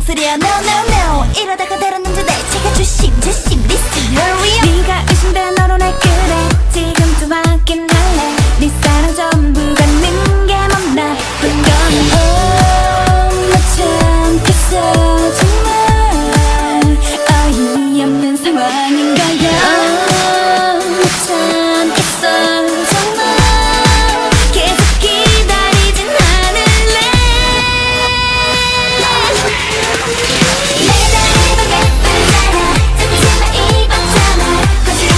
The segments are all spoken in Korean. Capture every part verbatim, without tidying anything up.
소리야 no no no 이러다가 다른 남자 날 제가 조심 조심 listen hurry up 네가 의심돼 너로 날 그래 지금 좀 확인할래 네 사랑 전부가 는 게 넌 나쁜 건 어, 나 참겠어 정말 어이없는 상황인 거야 어, 나 참겠어 정말 계속 기다리진 않을래 내가 다 해본 예쁘잖아 잠시만 입었잖아 거짓말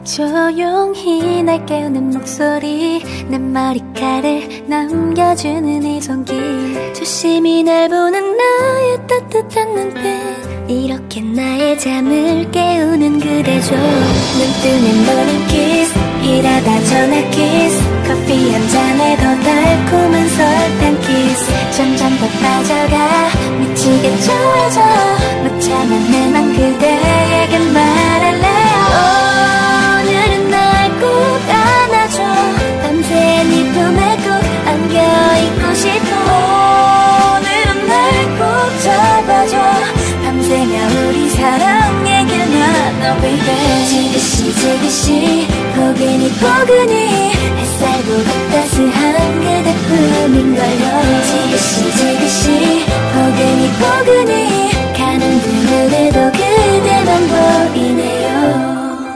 조용히 날 깨우는 목소리 내 머리카락을 넘겨주는 이 손길 조심히 날 보는 나의 따뜻한 눈빛 이렇게 나의 잠을 깨우는 그대죠 눈 뜨는 morning kiss 일하다 전화 kiss 커피 한 잔에 더 달콤한 설탕 kiss 점점 더 빠져가 미치게 좋아져 못 참아 내 맘 그대에게 말할래요 오늘은 날 꼭 안아줘 밤새 네 품에 꼭 안겨있고 싶어 오늘은 날 꼭 잡아줘 밤새며 우리 사랑 얘길 나눠 baby 지그시 지그시 포근히 포근히 햇살보다 따스한 그대뿐인걸요 지그시 지그시 포근히 포근히 가는 그늘에도 그대만 보이네요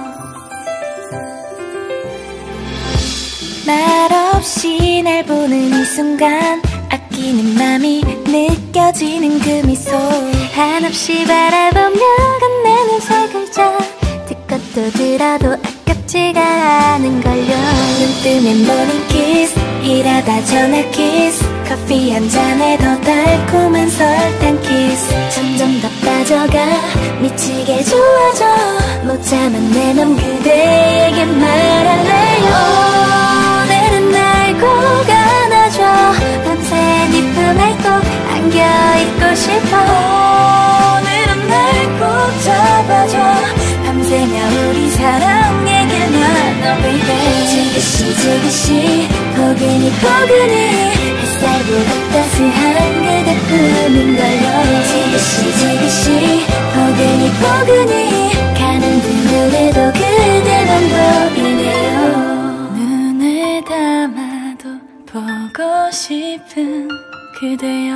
말없이 날 보는 이 순간 아끼는 맘이 느껴지는 그 미소 한없이 바라보며 건네는 세 글자 듣고 또 들어도 아깝지가 않은걸요 눈 뜨면 morning kiss 일하다 전화 kiss 커피 한 잔에 더 달콤한 설탕 kiss 점점 더 빠져가 미치게 좋아져 못 참아 내 맘 그대에게 말할래요 오늘은 날 꼭 안아줘 밤새 네 품에 꼭 안겨있고 싶어 오늘은 날 꼭 잡아줘 밤새며 우리 사랑 얘길 나눠 baby 지그시 지그시 포근히 포근히 햇살보다 따스한 그대뿐인걸요 지그시 지그시 포근히 포근히 가는 그늘에도 그대만 보이네요 눈을 감아도 보고 싶은 그대여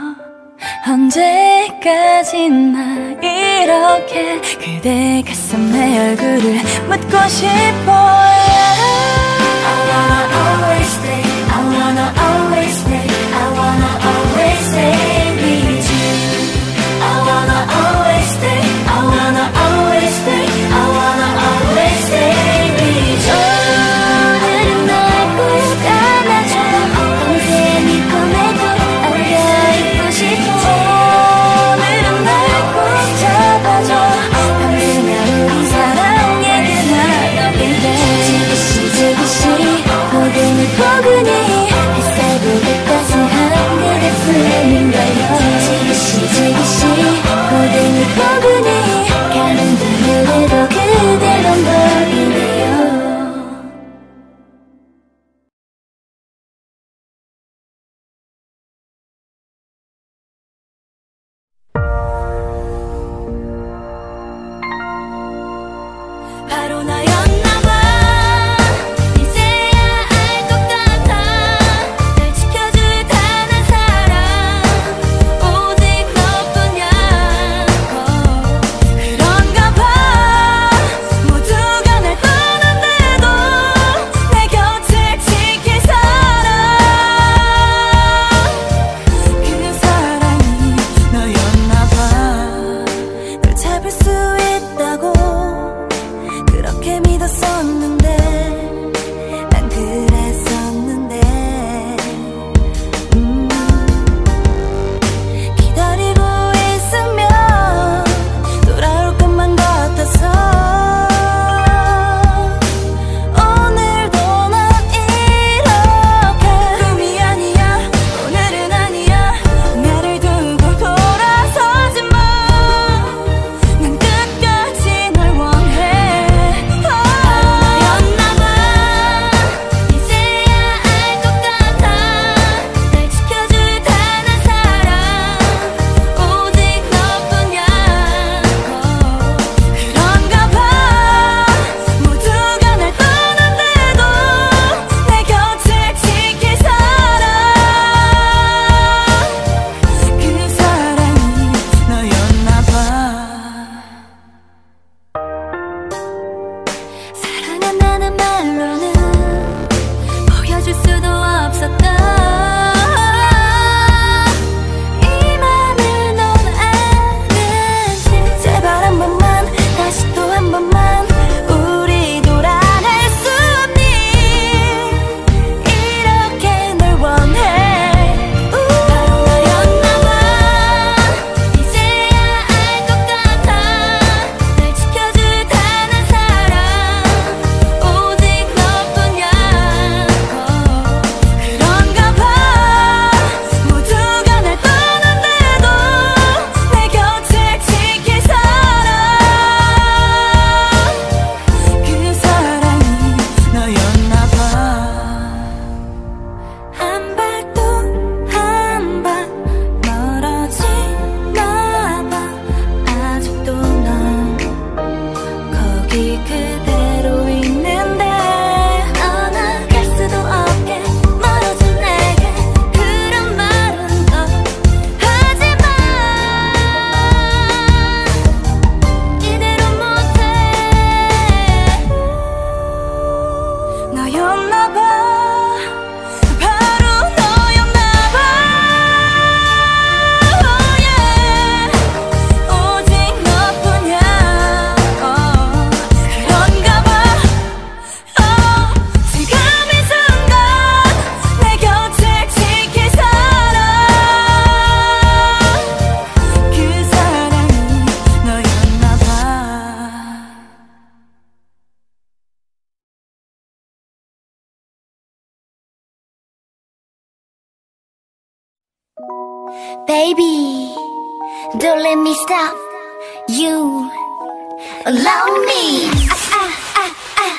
언제까지나 이렇게 그대 가슴에 얼굴을 묻고 싶어요 I wanna always stay I wanna always stay I wanna always stay with you I wanna always stay I wanna always stay I wanna always stay with you 오늘은 날 꼭 안아줘 밤새 네 품에 꼭 안겨있고 싶어 오늘은 날 꼭 잡아줘 밤새며 우리 사랑 얘기 나눠 baby 지그시 지그시 Baby, don't let me stop you. Allow me. Ah, ah, ah, ah.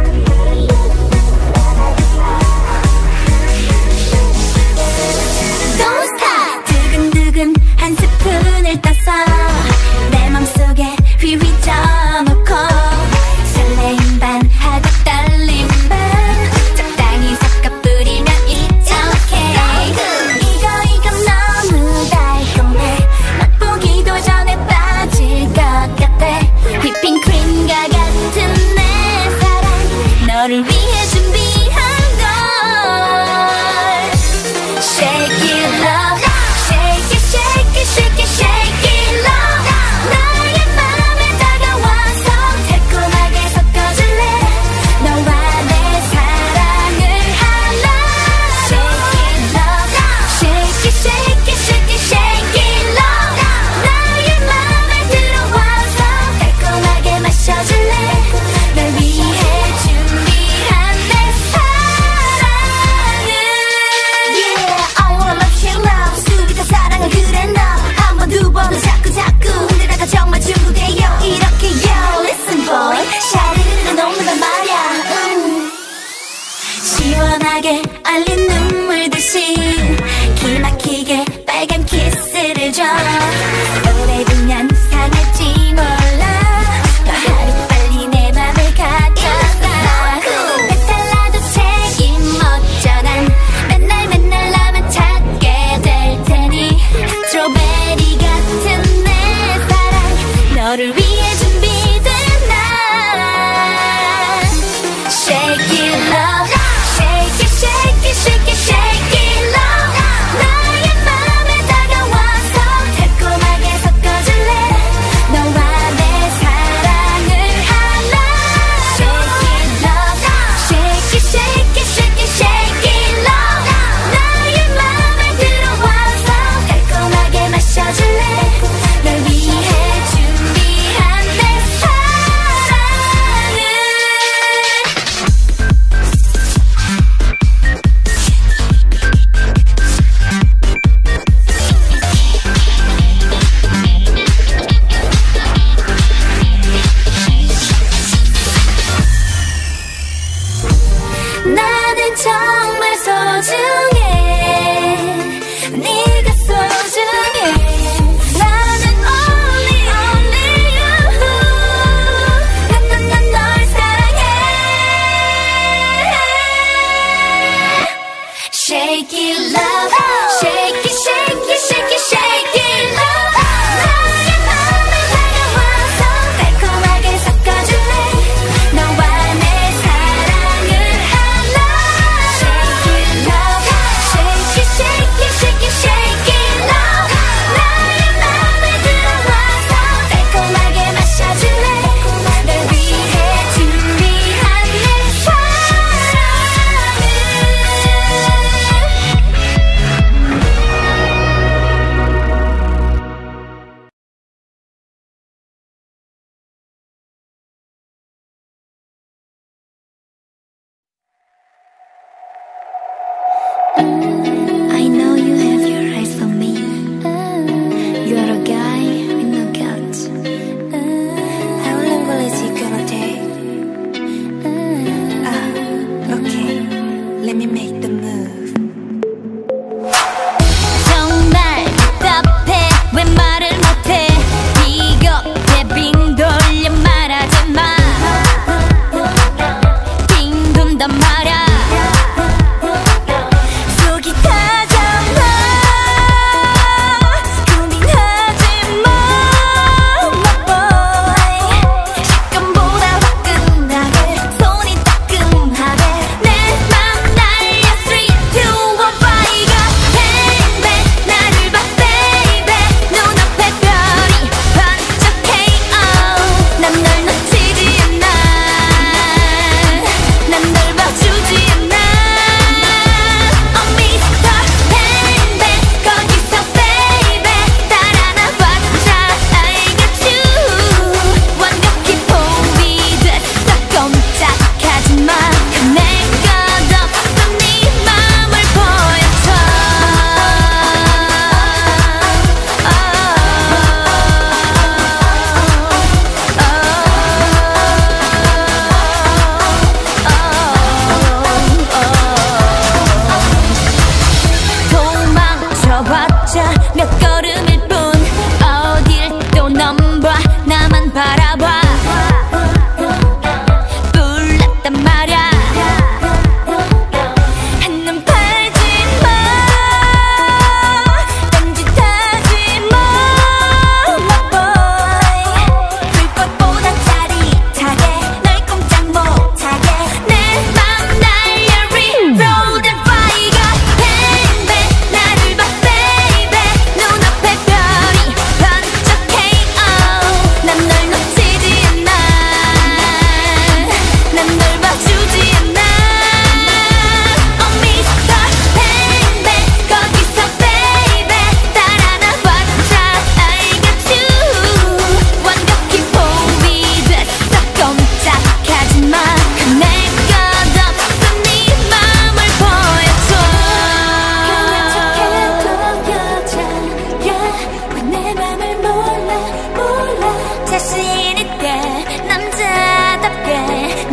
Don't stop. 두근두근 한 스푼을 떠서 내 맘속에 휘휘 져놓고 설레임 반 하고 떨림 반 적당히 섞어 뿌리면 it's okay. 이거 이거 너무 달콤해 맛보기도 전에 빠질 것 같아. 휘핑크림과 같은 내 사랑 너를 위해 준비한 걸. Shake it love, shake it shake it shake it shake it love. 나의 맘에 다가와서 달콤하게 섞어줄래. 너와 내 사랑을 하나. Shake it love, shake it shake it shake it shake it love. 나의 맘에 들어와서 달콤하게 마셔줄래. 널 위해 준비한 내 사랑을. Yeah, I wanna love you love. 수비다 사랑은 그래 너. 한 번 두 번은 자꾸 자꾸 흔들다가 정말 중독돼요. 이렇게요. Listen boy, 샤르르르 녹는단 말야. 음. 시원하게 얼린 눈물 듯이 기막히게 빨간 키스를 줘. 오래 두면 상할지 몰라. 더 하루빨리 내 맘을 가져가. 배탈나도 책임 없죠. 난 맨날 맨날 나만 찾게 될 테니. 스트로베리 같은 내 사랑 너를 위해 준비된 날. Shake it love, shake it shake it shake it shake it love. 나의 맘에 다가와서 달콤하게 섞어줄래. 너와 내 사랑을 하나. Shake it love, shake it shake it shake it shake it love. 나의 맘에 들어와서 달콤하게 마셔줄래. 널 위해 준비한 내 사랑을. 나는 정말 소중해. 네가 소중해. 나는 only only you. 난 난 난 널 사랑해. Shake it love, shake it shake it shake it shake it love. 나의 맘에 다가와서 달콤하게 섞어줄래. 너와 내 사랑을 하나. Shake it love, shake it shake it shake it shake it love. 나의 맘에 들어와서 달콤하게 마셔줄래. 널 위해 준비한 내 사랑을.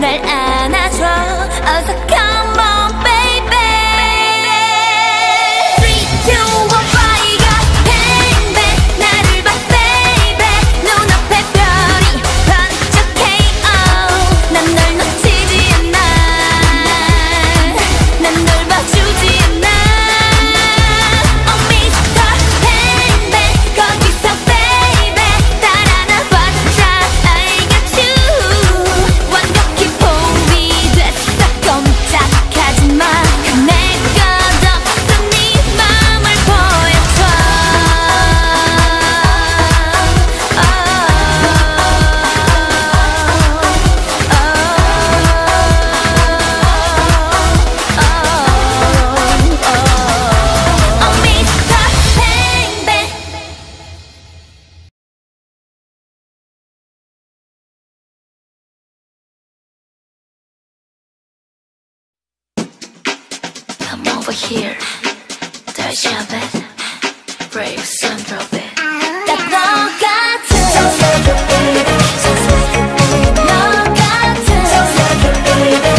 날 안아줘. 어서 come on baby. three, two, one, fire. Bang bang 나를 봐 baby. 눈앞에 별이 번쩍해. Oh 난 널 놓치지 않아. 난 널 봐주지 않아. Oh Mister Bang Bang 거기서 baby 따라 나와주자. I got you 완벽히 포위됐어. 꼼짝하지마. 내 것 없어 네 맘을 보여줘. Oh Mister Bang Bang. Come over here. 다시 한번 Brave sun drop it. 딱 너 같은 Just like a baby. Just like a baby. 너 같은 Just like a baby.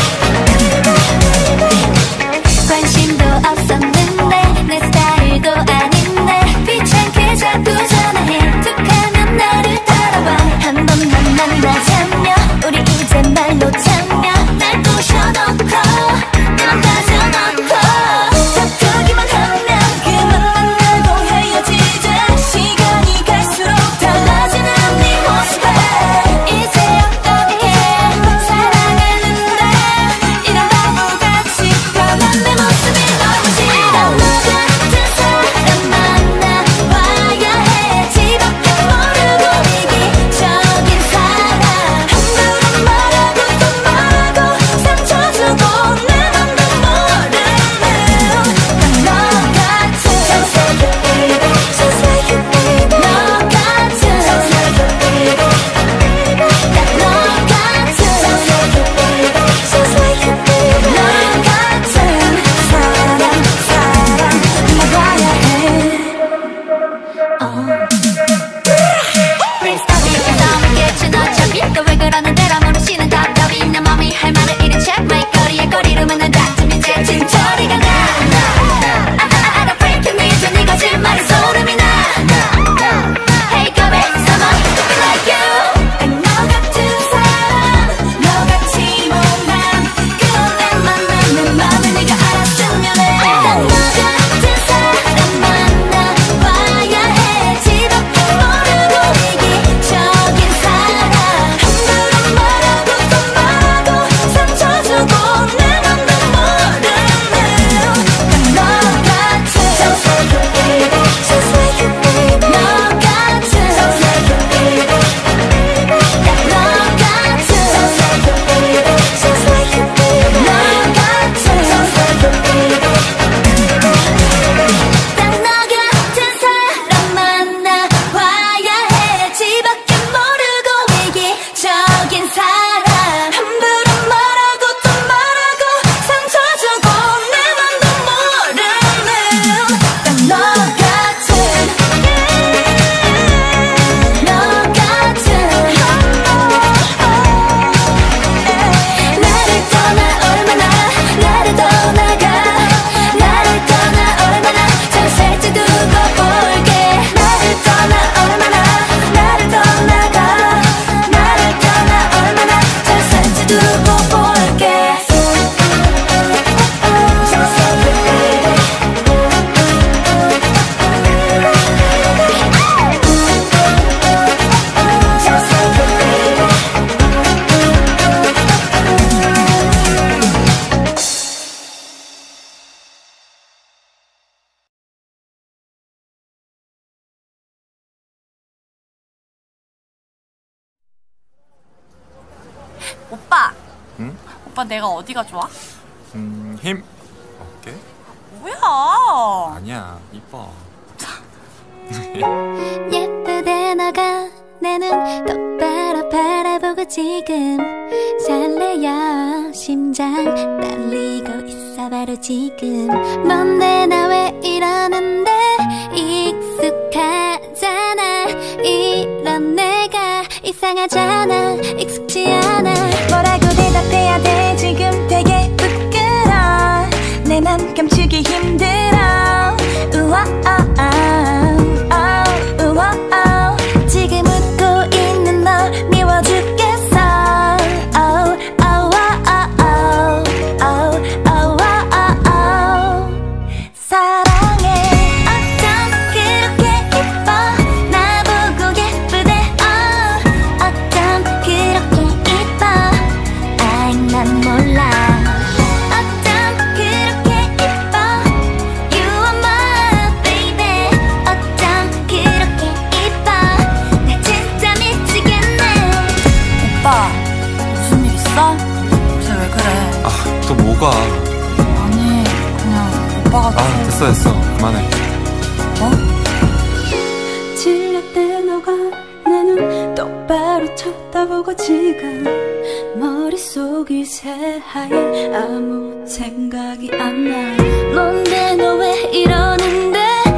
관심도 없었는데 내 스타일도 아닌데 귀찮게 자꾸 전화해. 툭하면 나를 따라와. 한 번만 만나자며 우리 이제 말로 참며 날 부셔놓고 내맘 가져놓고 다투기만 하면 그만 만나고 헤어지자. 시간이 갈수록 달라지는 네 모습에 이제 어떻게 사랑하는데 이런 바보같이 변한 내 모습이 너무 싫어. 너 같은 사람 만나봐야 해. 집 앞에 모르고 이기적인 사람 함부로 말하고 또 말하고 상처 주고 내 맘도 모르는 너 같은 Just like a baby. Just like a baby. 너 같은 Just like a baby. 딱 너 같은 Just like a baby. Just like a baby. 너 같은 사람 사람 만나봐야 해. Bring stuff in 싸움을 깨친 어차피 또 왜 그러는데라 모르시는 답답이 내 맘이 할 말을 잃은 채 마이 거리에 거리로 만난 다툼 이제 진저리가 나. I don't freak me 저 네 거짓말에 소름이 나. Hey come here someone looking like you. 딱 너 같은 사람 너같이 못난 그런 내 만남 내 맘을 네가 알았으면 해. 딱 너 같은 사람 만나봐야 해. 집 앞에 모르고 이기적인 사람 함부로 말하고 또 말하고 상처 주고 내 맘도 모르는 딱 너 같은 Just like a baby. Just like a baby. 너 같은 Just like a baby. 딱 너 같은 Just like a baby. Just like a baby. 너 같은 Just like a baby. 딱 너 같은 사람 만나봐야 해. 집 밖에 모르고 이기적인 사람 함부로 말하고 또 말하고 상처 주고 내 맘도 모르는 딱 너 같은 너 같은 나를 떠나 얼마나 나를 떠나가 나를 떠나 얼마나 잘 살지 두고 볼게. 나를 떠나 얼마나 나를 떠나가 나를 떠나 얼마나 잘 살지 두고 볼게. Just like a baby. Just like a baby. 오빠! 응? 오빠 내가 어디가 좋아? 음, 힘. 어깨? 뭐야? 아니야, 이뻐. 예쁘대 너가 내 눈 똑바로 바라보고 지금 설레여 심장 떨리고 있어 바로 지금. 뭔데 나 왜 이러는데 익숙하잖아. 이런 내가 이상하잖아. 익숙지 않아. 뭐라고 대답해 됐어? 요새 왜 그래? 아, 또 뭐가? 아니, 그냥 오빠가 아, 됐어, 됐어. 그만해. 뭐? 질렸대 너가 내 눈 똑바로 쳐다보고 지금 머릿속이 새하얘 아무 생각이 안 나. 뭔데 너 왜 이러는데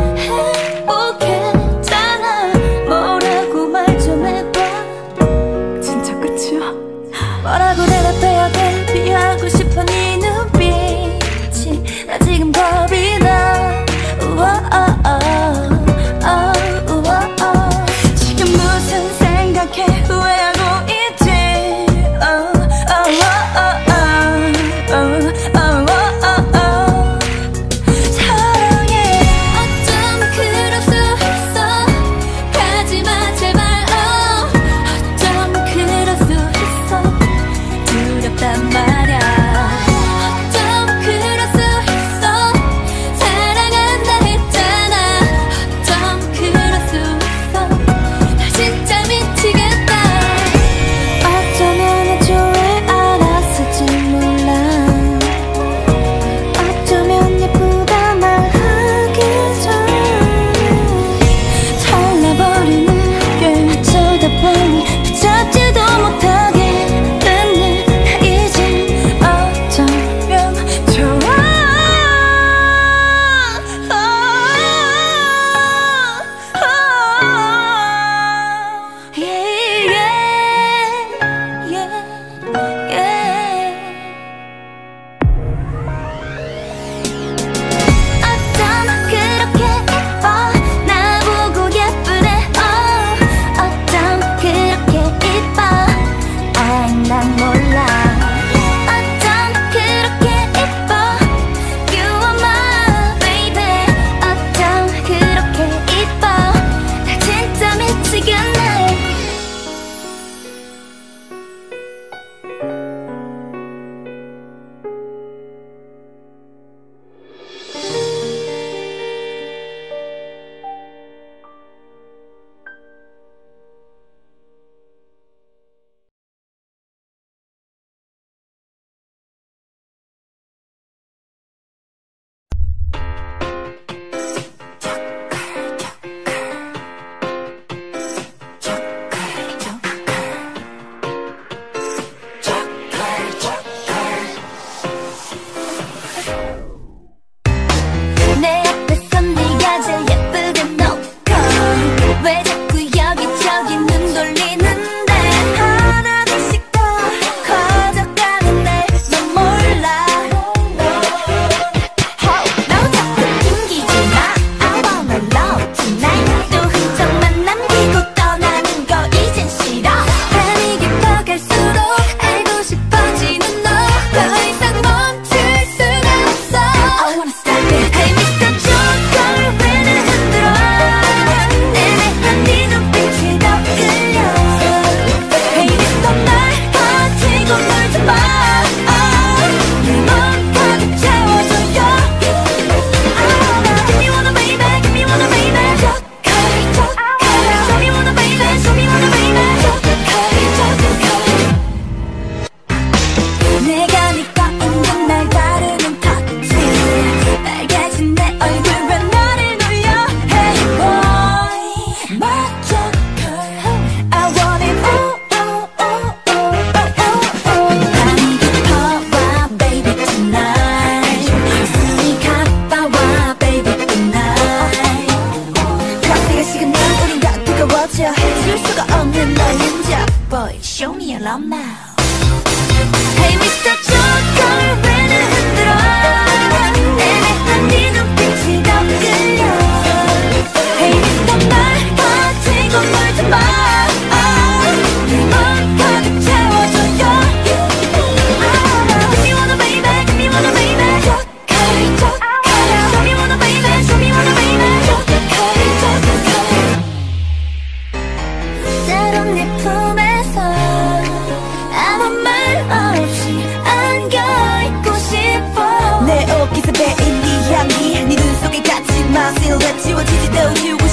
행복했잖아. 뭐라고 말 좀 해봐. 진짜 끝이야? 뭐라고 대답해야 돼. 피하고 싶어 네 눈빛이 나 지금 겁이 나. 우와, 지금 무슨 생각해 후회하고 있지. oh, oh, oh, oh, oh, oh, oh, oh. 사랑해. 어쩜 그럴 수 있어. 가지마 제발. oh. 어쩜 그럴 수 있어. 두렵단 말야. 어쩜 그럴 수 있어. 사랑한다 했잖아. 어쩜 그럴 수 있어. 나 진짜 미치겠다. 어쩌면 애초에 알았을지 몰라. 어쩌면 예쁘다 말하기 전에 잘라버리는 게 쳐다보니 붙잡지도 못하게 됐네. 이제 어쩌면 좋아. Yeah, yeah, yeah, yeah. 어쩜 그렇게 예뻐. 나보고 예쁘대. oh. 어쩜 그렇게 예뻐. 아이 난 몰라. 어쩜 그렇게 예뻐. You are my baby. 어쩜 그렇게 예뻐. 나 진짜 미치겠네. 내 앞에서 네가 제일 예쁘게 놓고 왜 자꾸 여기저기 눈 돌리는데. 하나둘씩 더 커져가는 내 넌 몰라. 너 자꾸 튕기지 마. I wanna love tonight. 또 흔적만 남기고 떠나는 거 이젠 싫어. 밤이 깊어갈수록 알고 싶어지는 너. 더 이상 멈출 수가 없어. I wanna stop it. Hey 미스터 조커 왜를 흔들어. 애매한 네 눈빛이 더 끌려. Hey 미스터 날 가지고 놀지 마. 내 맘 가득 채워줘요. Give me wanna baby, give me wanna baby. 조커 조커. Show me wanna baby, show me wanna baby. 조커 조커. 내가 네가 있는 날 가르는 터치. 빨개진 내 얼굴 왜 나를 놀려. Hey boy 멋져 girl. I want it ooh ooh ooh ooh ooh ooh. 밤이 깊어와 baby tonight. 숨이 가빠와 baby tonight. 커피가 식으면 우린 다 뜨거워져. 줄 수가 없는 너의 흔적. Boy show me your love now. Hey 미스터 조커 왜를 흔들어. 애매한 네 눈빛이 더 끌려. Hey 미스터 날 가지고 놀지 마. 내 맘 가득 채워줘요. Give me wanna baby, give me wanna baby. 조커 조커. Show me wanna baby, show me wanna baby. 조커 조커. 때론 내 품에서 아무 말 없이 안겨있고 싶어. 내 옷깃에 배인 네 향기 네 눈 속에 갇힌 마 실루엣 지워지지도 you